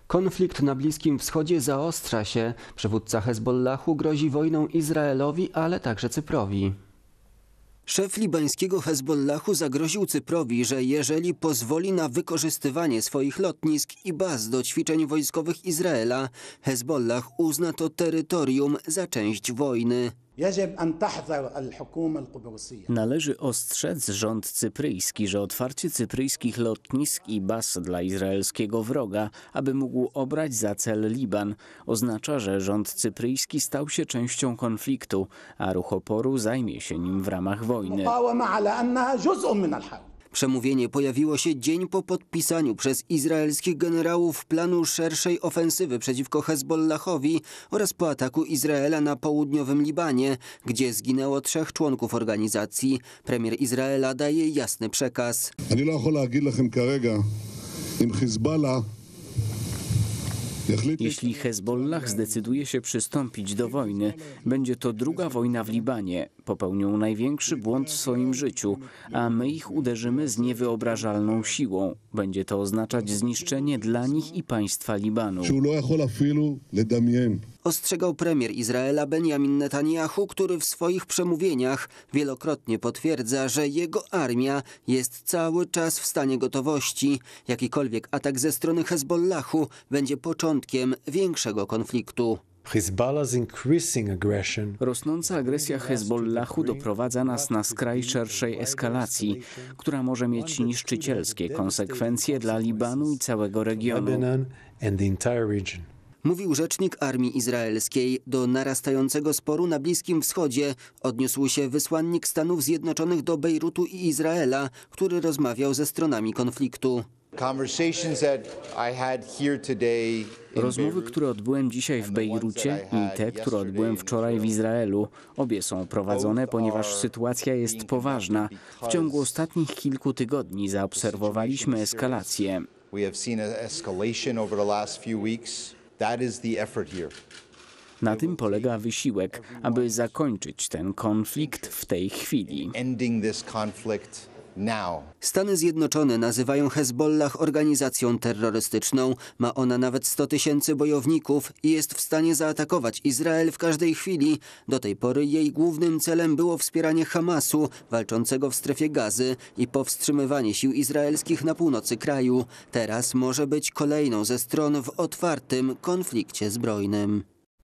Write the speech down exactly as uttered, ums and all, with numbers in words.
Konflikt na Bliskim Wschodzie zaostrza się. Przywódca Hezbollahu grozi wojną Izraelowi, ale także Cyprowi. Szef libańskiego Hezbollahu zagroził Cyprowi, że jeżeli pozwoli na wykorzystywanie swoich lotnisk i baz do ćwiczeń wojskowych Izraela, Hezbollah uzna to terytorium za część wojny. Należy ostrzec rząd cypryjski, że otwarcie cypryjskich lotnisk i baz dla izraelskiego wroga, aby mógł obrać za cel Liban, oznacza, że rząd cypryjski stał się częścią konfliktu, a ruch oporu zajmie się nim w ramach wojny. Przemówienie pojawiło się dzień po podpisaniu przez izraelskich generałów planu szerszej ofensywy przeciwko Hezbollahowi oraz po ataku Izraela na południowym Libanie, gdzie zginęło trzech członków organizacji. Premier Izraela daje jasny przekaz. Jeśli Hezbollah zdecyduje się przystąpić do wojny, będzie to druga wojna w Libanie. Popełnią największy błąd w swoim życiu, a my ich uderzymy z niewyobrażalną siłą. Będzie to oznaczać zniszczenie dla nich i państwa Libanu. Ostrzegał premier Izraela Benjamin Netanyahu, który w swoich przemówieniach wielokrotnie potwierdza, że jego armia jest cały czas w stanie gotowości. Jakikolwiek atak ze strony Hezbollahu będzie początkiem większego konfliktu. Rosnąca agresja Hezbollahu doprowadza nas na skraj szerszej eskalacji, która może mieć niszczycielskie konsekwencje dla Libanu i całego regionu. Mówił rzecznik armii izraelskiej. Do narastającego sporu na Bliskim Wschodzie odniósł się wysłannik Stanów Zjednoczonych do Bejrutu i Izraela, który rozmawiał ze stronami konfliktu. Rozmowy, które odbyłem dzisiaj w Bejrucie i te, które odbyłem wczoraj w Izraelu, obie są prowadzone, ponieważ sytuacja jest poważna. W ciągu ostatnich kilku tygodni zaobserwowaliśmy eskalację. Na tym polega wysiłek, aby zakończyć ten konflikt w tej chwili. Stany Zjednoczone nazywają Hezbollah organizacją terrorystyczną. Ma ona nawet sto tysięcy bojowników i jest w stanie zaatakować Izrael w każdej chwili. Do tej pory jej głównym celem było wspieranie Hamasu, walczącego w strefie Gazy, i powstrzymywanie sił izraelskich na północy kraju. Teraz może być kolejną ze stron w otwartym konflikcie zbrojnym.